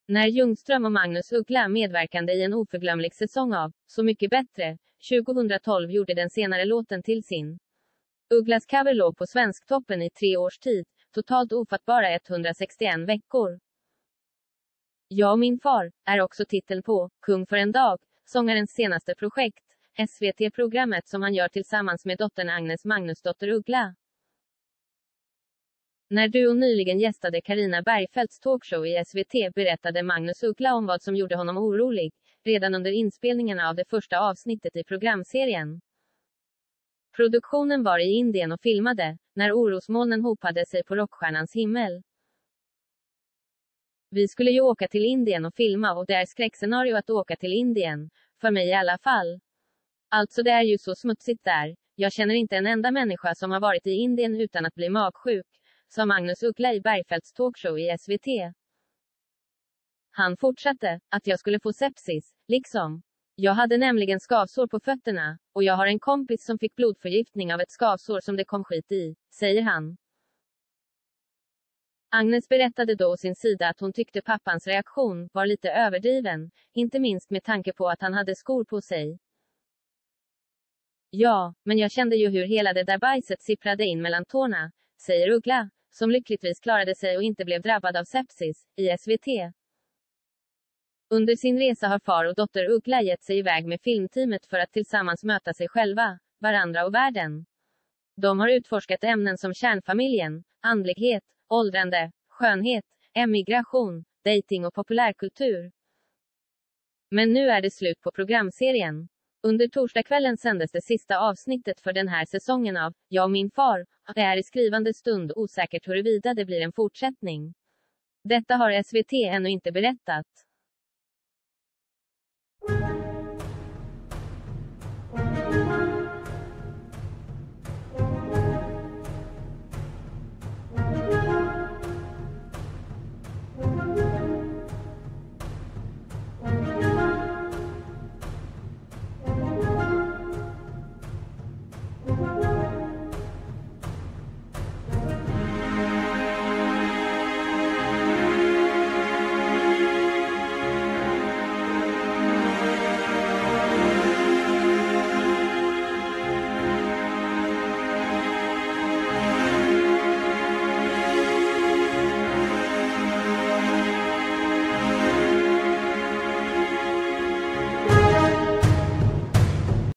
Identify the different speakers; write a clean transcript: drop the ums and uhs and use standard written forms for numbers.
Speaker 1: När Ljungström och Magnus Uggla medverkande i en oförglömlig säsong av Så mycket bättre, 2012 gjorde den senare låten till sin. Ugglas cover låg på Svensktoppen i 3 års tid, totalt ofattbara 161 veckor. Jag och min far, är också titeln på Kung för en dag, sångarens senaste projekt, SVT-programmet som han gör tillsammans med dottern Agnes Magnusdotter Uggla. När Duo nyligen gästade Carina Bergfeldts talkshow i SVT berättade Magnus Uggla om vad som gjorde honom orolig, redan under inspelningen av det första avsnittet i programserien. Produktionen var i Indien och filmade, när orosmolnen hopade sig på rockstjärnans himmel. Vi skulle ju åka till Indien och filma och det är skräckscenario att åka till Indien, för mig i alla fall. Alltså det är ju så smutsigt där, jag känner inte en enda människa som har varit i Indien utan att bli magsjuk, sa Magnus Uggla i Bergfeldts talkshow i SVT. Han fortsatte, att jag skulle få sepsis, liksom. Jag hade nämligen skavsår på fötterna, och jag har en kompis som fick blodförgiftning av ett skavsår som det kom skit i, säger han. Agnes berättade då å sin sida att hon tyckte pappans reaktion var lite överdriven, inte minst med tanke på att han hade skor på sig. Ja, men jag kände ju hur hela det där bajset sipprade in mellan tårna, säger Uggla, som lyckligtvis klarade sig och inte blev drabbad av sepsis, i SVT. Under sin resa har far och dotter Uggla gett sig iväg med filmteamet för att tillsammans möta sig själva, varandra och världen. De har utforskat ämnen som kärnfamiljen, andlighet, åldrande, skönhet, emigration, dating och populärkultur. Men nu är det slut på programserien. Under torsdagskvällen sändes det sista avsnittet för den här säsongen av Jag och min far, och det är i skrivande stund osäkert huruvida det blir en fortsättning. Detta har SVT ännu inte berättat.